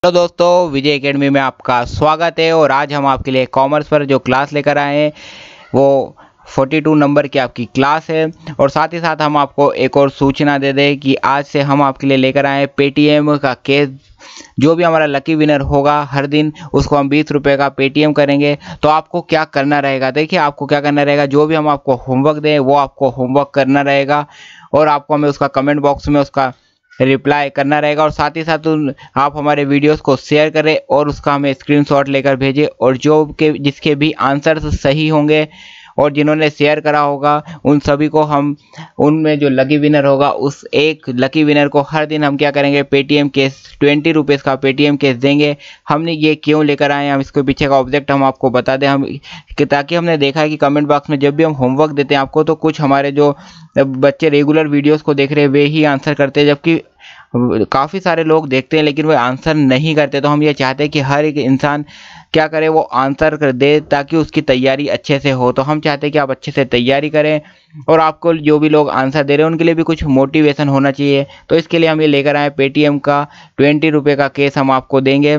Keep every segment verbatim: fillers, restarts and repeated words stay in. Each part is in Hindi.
तो दोस्तों विजय एकेडमी में आपका स्वागत है और आज हम आपके लिए कॉमर्स पर जो क्लास लेकर आए हैं वो बयालीस नंबर की आपकी क्लास है। और साथ ही साथ हम आपको एक और सूचना दे दें कि आज से हम आपके लिए लेकर आए हैं पेटीएम का केस। जो भी हमारा लकी विनर होगा हर दिन उसको हम बीस रुपये का पेटीएम करेंगे। तो आपको क्या करना रहेगा, देखिए आपको क्या करना रहेगा, जो भी हम आपको होमवर्क दें वो आपको होमवर्क करना रहेगा और आपको हमें उसका कमेंट बॉक्स में उसका रिप्लाई करना रहेगा। और साथ ही साथ आप हमारे वीडियोस को शेयर करें और उसका हमें स्क्रीनशॉट लेकर भेजें। और जो के जिसके भी आंसर सही होंगे और जिन्होंने शेयर करा होगा उन सभी को हम उनमें जो लकी विनर होगा उस एक लकी विनर को हर दिन हम क्या करेंगे, पेटीएम केस ट्वेंटी रुपीज़ का पेटीएम केस देंगे। हमने ये क्यों लेकर आए हैं, हम इसके पीछे का ऑब्जेक्ट हम आपको बता दें। हम ताकि हमने देखा है कि कमेंट बॉक्स में जब भी हम होमवर्क देते हैं आपको तो कुछ हमारे जो बच्चे रेगुलर वीडियोज़ को देख रहे हैं वे ही आंसर करते हैं, जबकि काफ़ी सारे लोग देखते हैं लेकिन वो आंसर नहीं करते। तो हम ये चाहते हैं कि हर एक इंसान क्या करे, वो आंसर कर दे ताकि उसकी तैयारी अच्छे से हो। तो हम चाहते हैं कि आप अच्छे से तैयारी करें और आपको जो भी लोग आंसर दे रहे हैं उनके लिए भी कुछ मोटिवेशन होना चाहिए। तो इसके लिए हम ये लेकर आए पेटीएम का ट्वेंटी रुपये का केस हम आपको देंगे।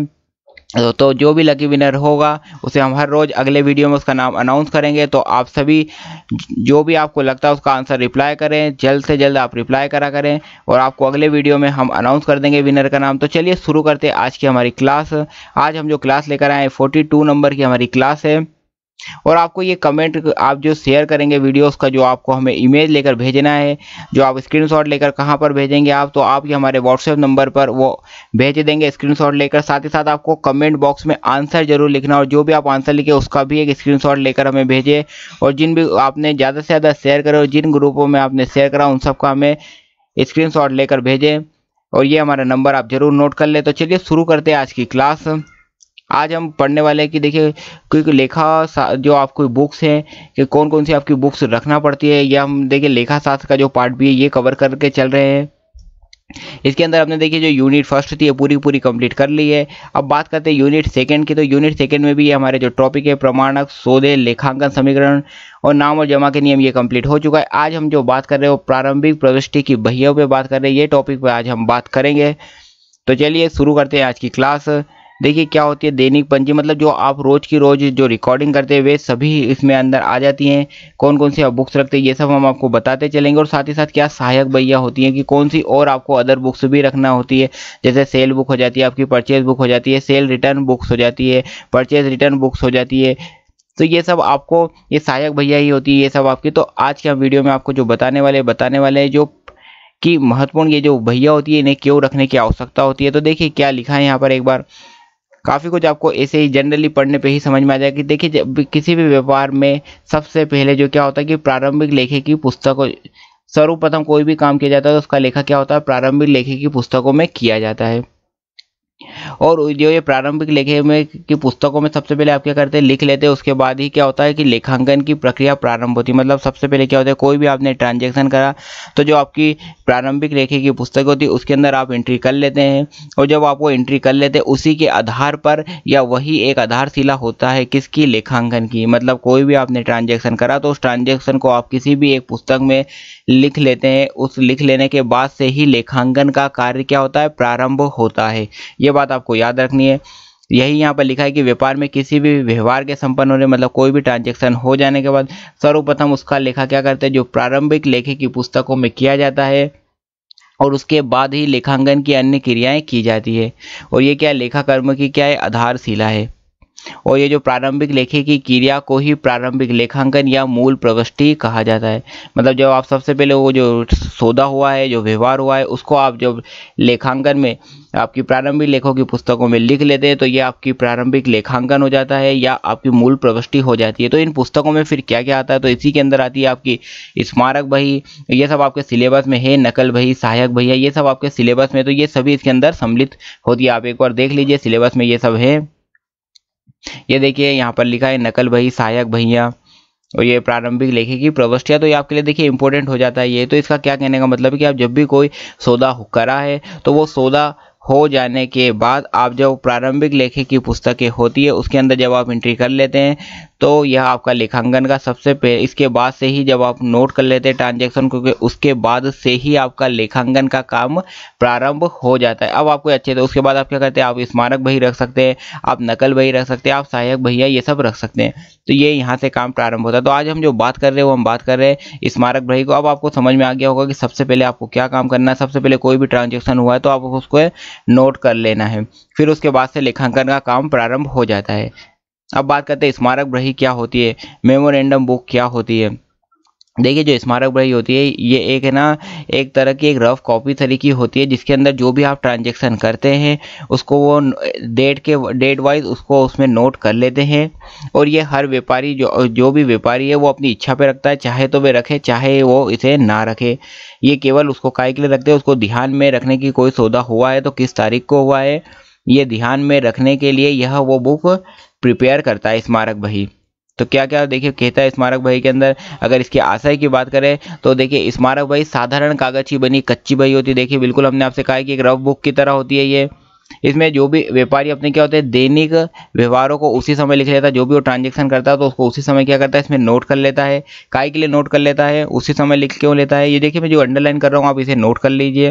तो जो भी लकी विनर होगा उसे हम हर रोज़ अगले वीडियो में उसका नाम अनाउंस करेंगे। तो आप सभी जो भी आपको लगता है उसका आंसर रिप्लाई करें, जल्द से जल्द आप रिप्लाई करा करें और आपको अगले वीडियो में हम अनाउंस कर देंगे विनर का नाम। तो चलिए शुरू करते हैं आज की हमारी क्लास। आज हम जो क्लास लेकर आए बयालीस नंबर की हमारी क्लास है। और आपको ये कमेंट आप जो शेयर करेंगे वीडियोस का, जो आपको हमें इमेज लेकर भेजना है, जो आप स्क्रीनशॉट लेकर कहाँ पर भेजेंगे आप, तो आप ये हमारे व्हाट्सएप नंबर पर वो भेज देंगे स्क्रीनशॉट लेकर। साथ ही साथ आपको कमेंट बॉक्स में आंसर जरूर लिखना और जो भी आप आंसर लिखे उसका भी एक स्क्रीनशॉट लेकर हमें भेजें। और जिन भी आपने ज़्यादा से ज़्यादा शेयर करे और जिन ग्रुपों में आपने शेयर करा उन सबका हमें स्क्रीनशॉट लेकर भेजें और ये हमारा नंबर आप ज़रूर नोट कर ले। तो चलिए शुरू करते हैं आज की क्लास। आज हम पढ़ने वाले हैं कि देखिए कोई लेखा जो आपको बुक्स हैं कि कौन कौन सी आपकी बुक्स रखना पड़ती है, या हम देखिए लेखा शास्त्र का जो पार्ट भी है ये कवर करके चल रहे हैं। इसके अंदर आपने देखिए जो यूनिट फर्स्ट थी पूरी पूरी कंप्लीट कर ली है। अब बात करते हैं यूनिट सेकंड की। तो यूनिट सेकंड में भी ये हमारे जो टॉपिक है प्रमाणक, सौदे, लेखांकन समीकरण और नाम और जमा के नियम ये कंप्लीट हो चुका है। आज हम जो बात कर रहे हैं वो प्रारंभिक प्रविष्टि की बहियों पे बात कर रहे हैं, ये टॉपिक पे आज हम बात करेंगे। तो चलिए शुरू करते हैं आज की क्लास। देखिए क्या होती है दैनिक पंजी, मतलब जो आप रोज की रोज जो रिकॉर्डिंग करते हैं वे सभी इसमें अंदर आ जाती हैं। कौन कौन सी आप बुक्स रखते हैं ये सब हम आपको बताते चलेंगे। और साथ ही साथ क्या सहायक बहियाँ होती हैं कि कौन सी और आपको अदर बुक्स भी रखना होती है, जैसे सेल बुक हो जाती है, आपकी परचेज बुक हो जाती है, सेल रिटर्न बुक्स हो जाती है, परचेज रिटर्न बुक्स हो जाती है। तो ये सब आपको ये सहायक भैया ही होती है ये सब आपकी। तो आज के हम वीडियो में आपको जो बताने वाले बताने वाले हैं जो कि महत्वपूर्ण ये जो भैया होती है इन्हें क्यों रखने की आवश्यकता होती है। तो देखिए क्या लिखा है यहाँ पर, एक बार काफ़ी कुछ आपको ऐसे ही जनरली पढ़ने पे ही समझ में आ जाएगा कि देखिए जब किसी भी व्यापार में सबसे पहले जो क्या होता है कि प्रारंभिक लेखे की पुस्तकों, सर्वप्रथम कोई भी काम किया जाता है तो उसका लेखा क्या होता है, प्रारंभिक लेखे की पुस्तकों में किया जाता है। और जो ये प्रारंभिक लेखे में की पुस्तकों में सबसे पहले आप क्या करते हैं, लिख लेते हैं। उसके बाद ही क्या होता है कि लेखांकन की प्रक्रिया प्रारंभ होती है। मतलब सबसे पहले क्या होता है, कोई भी आपने ट्रांजैक्शन करा तो जो आपकी प्रारंभिक लेखे की पुस्तक होती है उसके अंदर आप एंट्री कर लेते हैं। और जब आप वो एंट्री कर लेते हैं उसी के आधार पर या वही एक आधारशिला होता है किसकी, लेखांकन की। मतलब कोई भी आपने ट्रांजेक्शन करा तो उस ट्रांजेक्शन को आप किसी भी एक पुस्तक में लिख लेते हैं। उस लिख लेने के बाद से ही लेखांकन का कार्य क्या होता है, प्रारंभ होता है। ये बात आपको याद रखनी है। यही यहाँ पर लिखा है कि व्यापार में किसी भी व्यवहार के संपन्न होने, मतलब कोई भी ट्रांजैक्शन हो जाने के बाद सर्वप्रथम उसका लेखा क्या करते हैं, जो प्रारंभिक लेखे की पुस्तकों में किया जाता है और उसके बाद ही लेखांकन की अन्य क्रियाएं की जाती है। और ये क्या लेखा कर्म की क्या है, आधारशिला है। और ये जो प्रारंभिक लेखे की क्रिया को ही प्रारंभिक लेखांकन या मूल प्रविष्टि कहा जाता है। मतलब जब आप सबसे पहले वो जो सौदा हुआ है, जो व्यवहार हुआ है, उसको आप जब लेखांकन में आपकी प्रारंभिक लेखों की पुस्तकों में लिख लेते हैं तो ये आपकी प्रारंभिक लेखांकन हो जाता है या आपकी मूल प्रविष्टि हो जाती है। तो इन पुस्तकों में फिर क्या क्या आता है, तो इसी के अंदर आती है आपकी स्मारक बही, ये सब आपके सिलेबस में है, नकल बही, सहायक बही, ये सब आपके सिलेबस में, तो ये सभी इसके अंदर सम्मिलित होती है। आप एक बार देख लीजिए सिलेबस में ये सब है। ये देखिए यहाँ पर लिखा है नकल बही, सहायक बहियाँ और ये प्रारंभिक लेखे की प्रविष्टियाँ। तो ये आपके लिए देखिए इंपॉर्टेंट हो जाता है ये। तो इसका क्या कहने का मतलब है कि आप जब भी कोई सौदा करा है तो वो सौदा हो जाने के बाद आप जब प्रारंभिक लेखे की पुस्तकें होती है उसके अंदर जब आप एंट्री कर लेते हैं तो यह आपका लेखांकन का सबसे पहले, इसके बाद से ही जब आप नोट कर लेते हैं ट्रांजैक्शन, क्योंकि उसके बाद से ही आपका लेखांकन का काम प्रारंभ हो जाता है। अब आपको अच्छे, तो उसके बाद आप क्या करते हैं, आप स्मारक बही रख सकते हैं, आप नकल बही रख सकते हैं, आप सहायक बहिया ये सब रख सकते हैं। तो ये यहाँ से काम प्रारंभ होता है। तो आज हम जो बात कर रहे हैं वो हम बात कर रहे हैं स्मारक बही को। अब आपको समझ में आ गया होगा कि सबसे पहले आपको क्या काम करना है। सबसे पहले कोई भी ट्रांजेक्शन हुआ है तो आप उसको नोट कर लेना है, फिर उसके बाद से लेखांकन का काम प्रारंभ हो जाता है। अब बात करते हैं स्मारक बही क्या होती है, मेमोरेंडम बुक क्या होती है। देखिए, जो स्मारक बही होती है ये एक है ना, एक तरह की एक रफ कॉपी तरीके होती है, जिसके अंदर जो भी आप ट्रांजैक्शन करते हैं उसको वो डेट के डेट वाइज उसको उसमें नोट कर लेते हैं। और ये हर व्यापारी, जो जो भी व्यापारी है वो अपनी इच्छा पे रखता है, चाहे तो वे रखे चाहे वो इसे ना रखे। ये केवल उसको काहे के लिए रखते हैं, उसको ध्यान में रखने की कोई सौदा हुआ है तो किस तारीख को हुआ है, ये ध्यान में रखने के लिए यह वो बुक प्रिपेयर करता है स्मारक बही। तो क्या क्या देखिए कहता है स्मारक बही के अंदर। अगर इसके आशय की बात करें तो देखिए, स्मारक बही साधारण कागज की बनी कच्ची बही होती है। देखिए बिल्कुल हमने आपसे कहा कि एक रफ बुक की तरह होती है ये। इसमें जो भी व्यापारी अपने क्या होते हैं, दैनिक व्यवहारों को उसी समय लिख लेता है। जो भी वो ट्रांजेक्शन करता है तो उसको उसी समय क्या करता है, इसमें नोट कर लेता है। काय के लिए नोट कर लेता है, उसी समय लिख क्यों लेता है, ये देखिए मैं जो अंडरलाइन कर रहा हूँ आप इसे नोट कर लीजिए,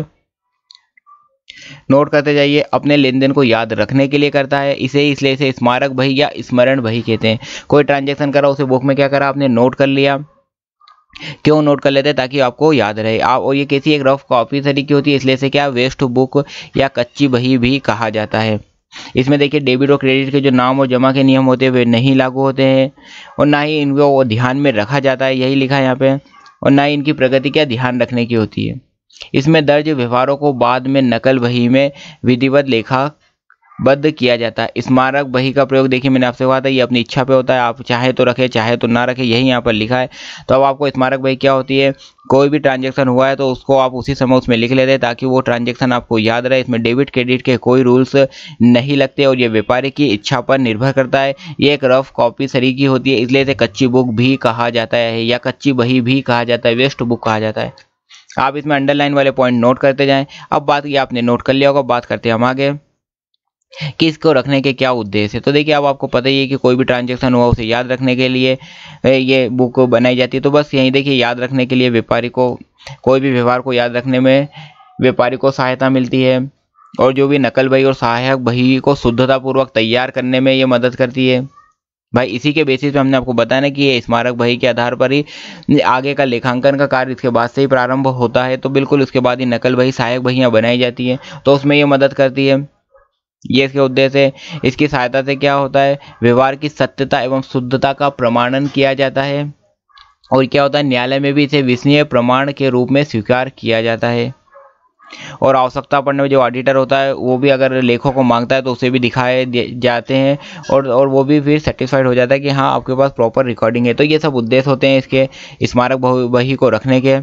नोट करते जाइए। अपने लेन देन को याद रखने के लिए करता है इसे, इसलिए इसे स्मारक बही या स्मरण बही कहते हैं। कोई ट्रांजैक्शन करा उसे बुक में क्या करा, आपने नोट कर लिया। क्यों नोट कर लेते हैं, ताकि आपको याद रहे आप। और ये कैसी एक रफ कॉपी तरीके होती है, इसलिए इसे क्या वेस्ट बुक या कच्ची बही भी कहा जाता है। इसमें देखिए डेबिट और क्रेडिट के जो नाम और जमा के नियम होते हैं वे नहीं लागू होते हैं, और ना ही इनको ध्यान में रखा जाता है, यही लिखा है यहाँ पे। और ना ही इनकी प्रगति क्या ध्यान रखने की होती है। इसमें दर्ज व्यवहारों को बाद में नकल बही में विधिवत लेखाबद्ध किया जाता है। स्मारक बही का प्रयोग देखिए मैंने आपसे कहा था ये अपनी इच्छा पे होता है, आप चाहे तो रखें चाहे तो ना रखें, यही यहाँ पर लिखा है। तो अब आपको स्मारक बही क्या होती है, कोई भी ट्रांजैक्शन हुआ है तो उसको आप उसी समय उसमें लिख लेते हैं ताकि वो ट्रांजैक्शन आपको याद रहे। इसमें डेबिट क्रेडिट के कोई रूल्स नहीं लगते और ये व्यापारी की इच्छा पर निर्भर करता है। ये एक रफ कॉपी तरीके होती है, इसलिए इसे कच्ची बुक भी कहा जाता है या कच्ची बही भी कहा जाता है, वेस्ट बुक कहा जाता है। आप इसमें अंडरलाइन वाले पॉइंट नोट करते जाएं। अब बात ये आपने नोट कर लिया होगा, बात करते हैं हम आगे कि इसको रखने के क्या उद्देश्य है। तो देखिए अब आपको पता ही है कि कोई भी ट्रांजैक्शन हुआ उसे याद रखने के लिए ये बुक बनाई जाती है। तो बस यही देखिए, याद रखने के लिए व्यापारी को, कोई भी व्यवहार को याद रखने में व्यापारी को सहायता मिलती है, और जो भी नकल बही और सहायक बही को शुद्धतापूर्वक तैयार करने में ये मदद करती है। भाई इसी के बेसिस पे हमने आपको बताया ना कि ये स्मारक बही के आधार पर ही आगे का लेखांकन का कार्य इसके बाद से ही प्रारंभ होता है। तो बिल्कुल उसके बाद ही नकल बही सहायक बहियाँ बनाई जाती है, तो उसमें ये मदद करती है। ये इसके उद्देश्य है। इसकी सहायता से क्या होता है, व्यवहार की सत्यता एवं शुद्धता का प्रमाणन किया जाता है, और क्या होता है, न्यायालय में भी इसे विश्वसनीय प्रमाण के रूप में स्वीकार किया जाता है। और आवश्यकता पड़ने में जो ऑडिटर होता है वो भी अगर लेखों को मांगता है तो उसे भी दिखाए जाते हैं, और और वो भी फिर सेटिस्फाइड हो जाता है कि हाँ आपके पास प्रॉपर रिकॉर्डिंग है। तो ये सब उद्देश्य होते हैं इसके स्मारक बही को रखने के।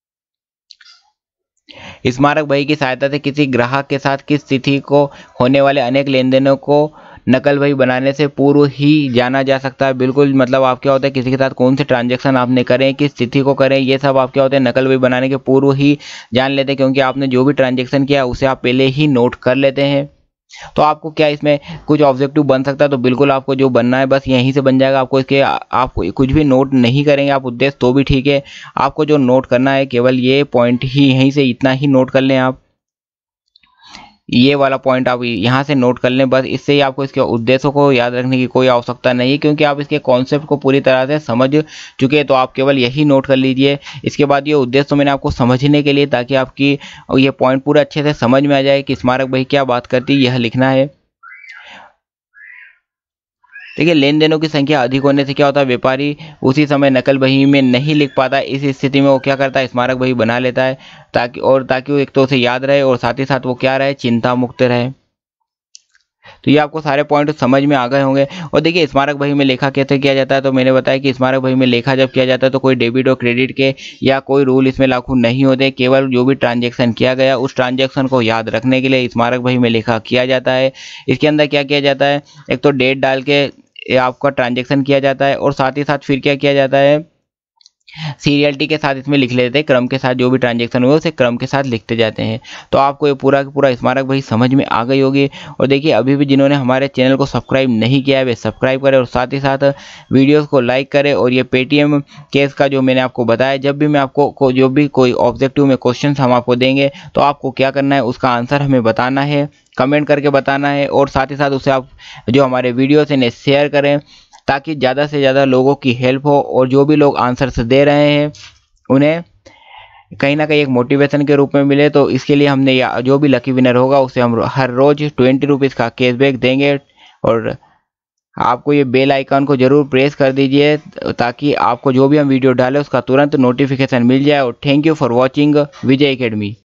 स्मारक बही की सहायता से किसी ग्राहक के साथ किस तिथि को होने वाले अनेक लेन देनों को नकल बही बनाने से पूर्व ही जाना जा सकता है। बिल्कुल मतलब आप क्या होता है, किसी के साथ कौन से ट्रांजैक्शन आपने करें, किस तिथि को करें, ये सब आप क्या होते हैं नकल बही बनाने के पूर्व ही जान लेते हैं, क्योंकि आपने जो भी ट्रांजैक्शन किया उसे आप पहले ही नोट कर लेते हैं। तो आपको क्या इसमें कुछ ऑब्जेक्टिव बन सकता है, तो बिल्कुल आपको जो बनना है बस यहीं से बन जाएगा। आपको इसके आप कुछ भी नोट नहीं करेंगे आप उद्देश्य तो भी ठीक है, आपको जो नोट करना है केवल ये पॉइंट ही, यहीं से इतना ही नोट कर लें आप, ये वाला पॉइंट आप यहाँ से नोट कर लें बस। इससे ही आपको इसके उद्देश्यों को याद रखने की कोई आवश्यकता नहीं है, क्योंकि आप इसके कॉन्सेप्ट को पूरी तरह से समझ चुके हैं। तो आप केवल यही नोट कर लीजिए। इसके बाद ये उद्देश्य तो मैंने आपको समझने के लिए, ताकि आपकी ये पॉइंट पूरा अच्छे से समझ में आ जाए कि स्मारक बही क्या बात करती है, यह लिखना है। देखिए लेन देनों की संख्या अधिक होने से क्या होता है, व्यापारी उसी समय नकल बही में नहीं लिख पाता। इस स्थिति में वो क्या करता है, स्मारक बही बना लेता है, ताकि और ताकि वो एक तो उसे याद रहे और साथ ही साथ वो क्या रहे, चिंता मुक्त रहे। तो ये आपको सारे पॉइंट समझ में आ गए होंगे। और देखिए स्मारक बही में लेखा कैसे किया जाता है, तो मैंने बताया कि स्मारक बही में लेखा जब किया जाता है तो कोई डेबिट और क्रेडिट के या कोई रूल इसमें लागू नहीं होते, केवल जो भी ट्रांजैक्शन किया गया उस ट्रांजैक्शन को याद रखने के लिए स्मारक बही में लेखा किया जाता है। इसके अंदर क्या किया जाता है, एक तो डेट डाल के आपका ट्रांजैक्शन किया जाता है, और साथ ही साथ फिर क्या किया जाता है, सीरियलिटी के साथ इसमें लिख लेते हैं, क्रम के साथ जो भी ट्रांजेक्शन हुए उसे क्रम के साथ लिखते जाते हैं। तो आपको ये पूरा का पूरा स्मारक भाई समझ में आ गई होगी। और देखिए अभी भी जिन्होंने हमारे चैनल को सब्सक्राइब नहीं किया है वे सब्सक्राइब करें और साथ ही साथ वीडियोस को लाइक करें। और ये पेटीएम केस का जो मैंने आपको बताया, जब भी मैं आपको को जो भी कोई ऑब्जेक्टिव में क्वेश्चन हम आपको देंगे तो आपको क्या करना है, उसका आंसर हमें बताना है, कमेंट करके बताना है। और साथ ही साथ उसे आप जो हमारे वीडियोस हैं शेयर करें ताकि ज़्यादा से ज़्यादा लोगों की हेल्प हो और जो भी लोग आंसर्स दे रहे हैं उन्हें कहीं ना कहीं एक मोटिवेशन के रूप में मिले। तो इसके लिए हमने या जो भी लकी विनर होगा उसे हम हर रोज़ ट्वेंटी रुपीज़ का कैशबैक देंगे। और आपको ये बेल आइकन को ज़रूर प्रेस कर दीजिए ताकि आपको जो भी हम वीडियो डालें उसका तुरंत नोटिफिकेशन मिल जाए। और thank you for watching Vijay academy.